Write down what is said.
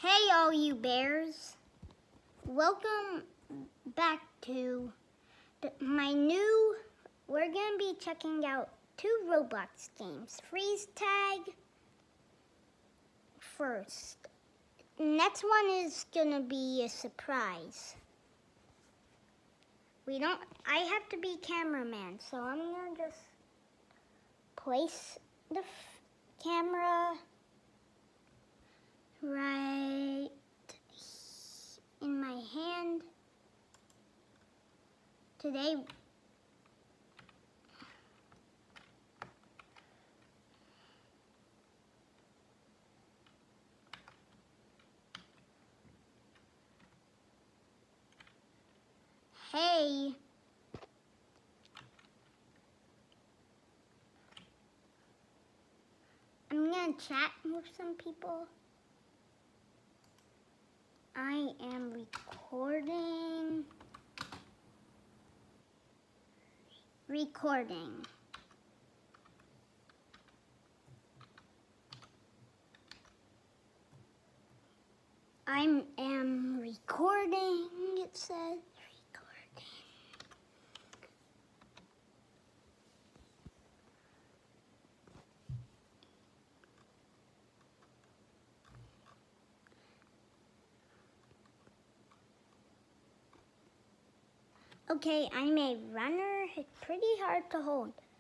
Hey all you bears, welcome back to we're gonna be checking out 2 Roblox games, Freeze Tag first. Next one is gonna be a surprise. I have to be cameraman, so I'm gonna just place the camera right in my hand. Today, hey, I'm gonna chat with some people. I am recording. I am recording, it says recording. Okay, I'm a runner. It's pretty hard to hold.